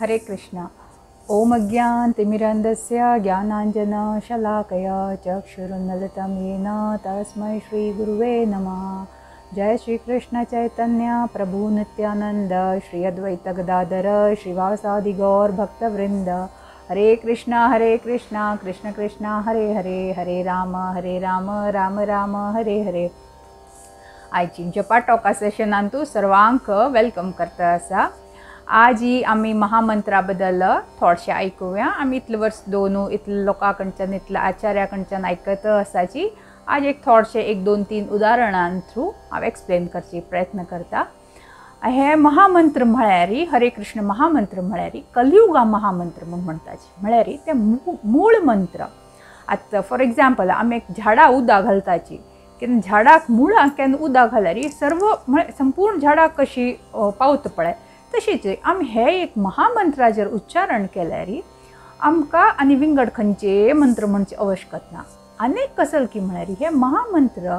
हरे कृष्ण। ओम अज्ञानतिमिरन्धस्य ज्ञानाञ्जनशलाकया चक्षुरुन्मिलितं येन तस्मै श्रीगुरुवे नमः। जय श्री कृष्ण चैतन्य प्रभु नित्यानंद श्री अद्वैत गदाधर श्रीवासादि गौर भक्तवृंद। हरे कृष्णा कृष्ण कृष्ण हरे हरे, हरे राम राम राम हरे हरे। आयची जपा टॉका सेशनान तूं सर्वांक वेलकम करता आसा। आज ही आमी महामंत्रा बद्दल थोडेशें आयकुया। आमी इतले वर्स दोनू इतले लोकां कडच्यान इतले आचार्या कडच्यान आयकत आसाची। आज एक थोडेशें एक दोन तीन उदाहरणां थ्रू हांव एक्सप्लेन करची प्रयत्न करता। हे महामंत्र म्हळ्यार हरे कृष्ण महामंत्र म्हळ्यार कलियुगा महामंत्र म्हूण म्हणटाचे, म्हळ्यार ते मूळ मंत्र। आतां फॉर एग्जाम्पल आमी एक झाडां उदक घालताची, केन्ना झाडाक मुळांक केन्ना उदक घाल्यार सर्व संपूर्ण झाडाक कशी पावता पळय, तशीच आमी हे एक महामंत्रा जर उच्चारण केल्यार आमकां आनी विंगड खंयचे मंत्र म्हणचे आवश्यकता ना। अनेक कसल की म्हळ्यार हे महामंत्र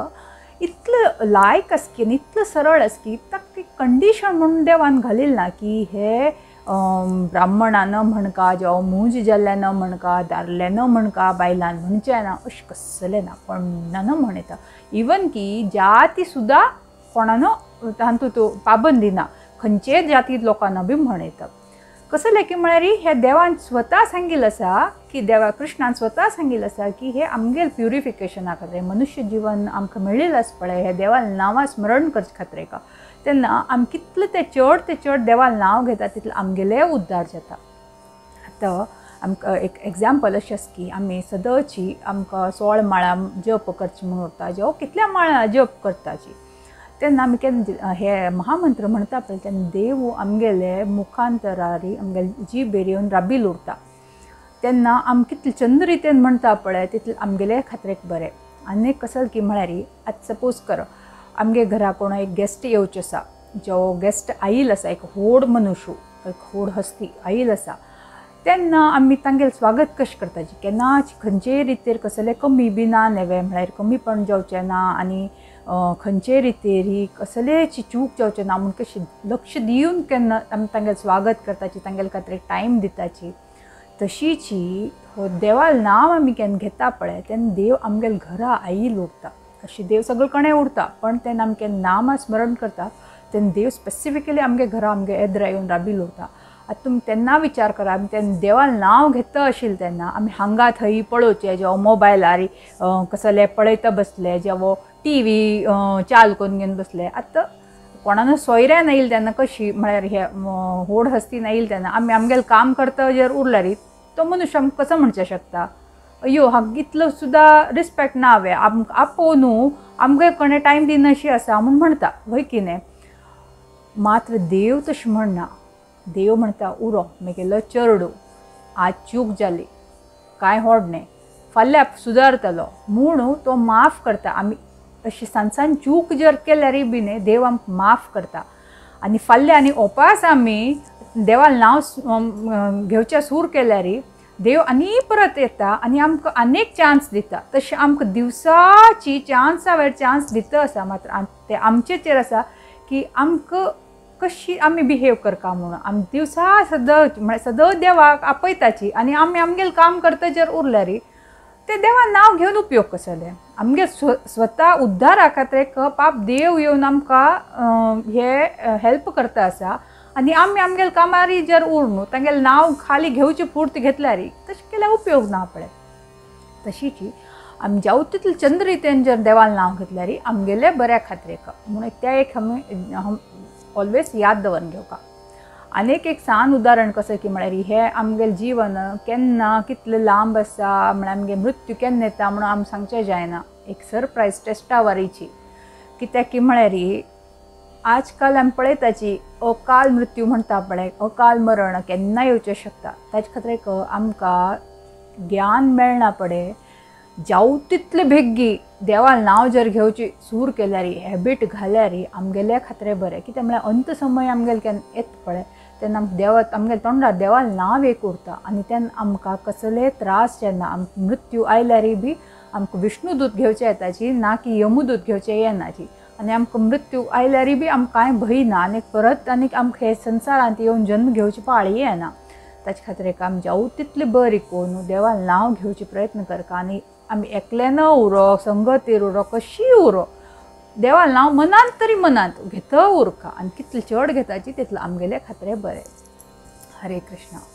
इतलें लायक आस की इतलें सरळ आस की ताका कंडिशन म्हणून देवान घालिल्लें ना की हे ब्राह्मणान म्हणका जावं मूज जाल्ल्यान म्हणका दादल्यान म्हणका बायलान म्हणचें ना, अशें कसलें ना, कोणान म्हणयता। इवन की जाती सुद्दां कोणान तातूंत पाबंदी ना, खंयचे जाती लोकांना बी म्हणयता। कसलें की म्हळ्यार हे देवान स्वता सांगिल्लें आसा की देवा कृष्णान स्वता सांगिल्लें आसा की हे आमगेर प्युरिफिकेशना खातीर मनुष्य जीवन आमकां मेळिल्लें आसा पळय, हे देवान नांवां स्मरण करचे खातीर तेन्ना आमी कितले ते चड देवान नांव घेता तितलें आमगेलें उद्धार जाता। आतां आमकां एक एग्जाम्पल अशें आसा की आमी सदांची आमकां 16 माळां जप करची म्हणून उरता, जावं कितल्या माळां जप करताची, तेन्ना आमी केन्ना हे महामंत्र म्हणटा पळय तेन्ना देव आमगेले मुखांतरारी आमगेले जीबेर येवन राबिल उरता। तेन्ना आमी कितले चंद रितीन म्हणटा पळय तितलें आमगेले खात्रेक बरें। आनी कसल की म्हळ्यार आतां सपोज कर आमगे घरा कोण एक गेस्ट येवचो आसा, जो गेस्ट आयिल्लो आसा, एक व्हड मनुश्य, एक व्हड हस्ती आयिल्लो आसा, तेन्ना आमी तांगेलें स्वागत कशें करताची, केन्नाच खंयचे रितीर कसलें कमी बी ना नेवें, म्हळ्यार कमीपण जावचें ना आनी खंयचे रितीर ही कसलेची चूक जावचें ना म्हूण कशी लक्ष दिवन केन्ना आमी तांगेलें स्वागत करताची, तांगेले खातीर टायम दिताची। तशीच देवाल नांव आमी केन्ना घेता पळय तेन्ना देव आमगेले घरा आयिल्लो उरता। अशी देव सगळे कडेन उरता, पण तेन्ना आमी केन्ना नांवां स्मरण करता तेन्ना देव स्पेसिफिकली आमगे घरा आमगे येद्रा येवन राबिल उरता। आतां तुमी तेन्ना विचार करा, आमी तेन्ना देवाल नांव घेता आशिल्लें तेन्ना आमी हांगा थंय पळोवचें, जेवो मोबायलार कसले पळयता बसले, जेवो टीव्ही चाल करून घेवन बसले। आतां कोणान सोयऱ्यान येयलें तेन्ना कशी म्हळ्यार हे व्हड हस्तीन येयलें तेन्ना आमी आमगेलें काम करता जर उरल्यार तो मनुश्य आमकां कसो म्हणचें शकता, अयो हांगा इतलो सुद्दां रिस्पेक्ट ना हांवें आमकां आपोव न्हू, आमगे कडेन टायम दिना अशी आसा म्हूण म्हणटा, वय की न्ही। मात्र देव तशें म्हणना, देव म्हणटा उरो म्हगेलो चेडूं, आज चूक जाली कांय व्हड न्ही, फाल्यां सुदारतलो म्हणून तो माफ करता। आमी अशी सांसान चूक जर केल्यार बी न्ही देव आमकां माफ करता। आनी फाल्यां आनी ओपास आमी देवाल नांव घेवचें सूर केल्यार देव आनी परत येता आनी आमकां अनेक चान्स दिता। तशें आमकां दिवसाची चान्सा वयर चान्स दिता आसा, मात्र ते आमचेचेर आसा की आमकां कशी आमी बिहेव करता म्हणून। आमी दिवसा सदां देवाक आपयताची आनी आमी आमगेलें काम करता जर उरल्यार ते देवान नांव घेवन उपयोग कसले। आमगे स्वता उद्धारा खातीर पाप देव येवन आमकां हे हेल्प करता आसा आनी आमी आमगेले कामारी जर उरनू तांगेलें नांव खाली घेवचें पुर्त घेतल्यार तशें केल्यार उपयोग ना पळय। तशीच आमी जावं तितले चंद रितीन जर देवाल नांव घेतल्यार आमगेले बऱ्या खातीर म्हणून ते एक आमी ऑलवेज याद दवरून घेवका। आनीक एक सान उदाहरण कशें की म्हळ्यार हे आमगेलें जीवन केन्ना कितलें लांब आसा, म्हळ्यार आमगे मृत्यू केन्ना येता म्हणून आमी सांगचें जायना। एक सरप्रायज टेस्टा वारीची, कित्याक की म्हळ्यार आजकाल आमी पळयताची अकाल मृत्यू म्हणटा पळय, अकाल मरण केन्ना येवचें शकता। ताचे खातीर आमकां ज्ञान मेळना पळय, जावं तितले बेग्गी देवाल नांव जर घेवची सूर केल्यार हॅबीट घाल्यार आमगेल्या खातीर बरें। कित्याक म्हळ्यार अंत समय आमगेले केन्ना येता पळय तेन्ना आमगेल्या तोंडार देवाल नांव एक उरता आनी तेन्ना आमकां कसले त्रास जेन्ना आमकां मृत्यू आयल्यार बी आमकां विष्णुदूत घेवचें येताची ना की यमदूत घेवचें येनाची। आनी आमकां मृत्यू आयल्यार बी आमकां कांय भंय ना आनी परत आनीक आमकां हे संवसारांत येवन जन्म घेवची पाळी येना। ताचे खातीर एक आमी जाऊ तितले बरी कोण देवा नांव घेवचे प्रयत्न करता आनी आमी एकले न उरो संगतीर उरो कशी उरो देवा नांव मनांत तरी मनांत घेत उरका आनी कितले चड घेताची तितलें आमगेले खातीर बरें. हरे कृष्ण.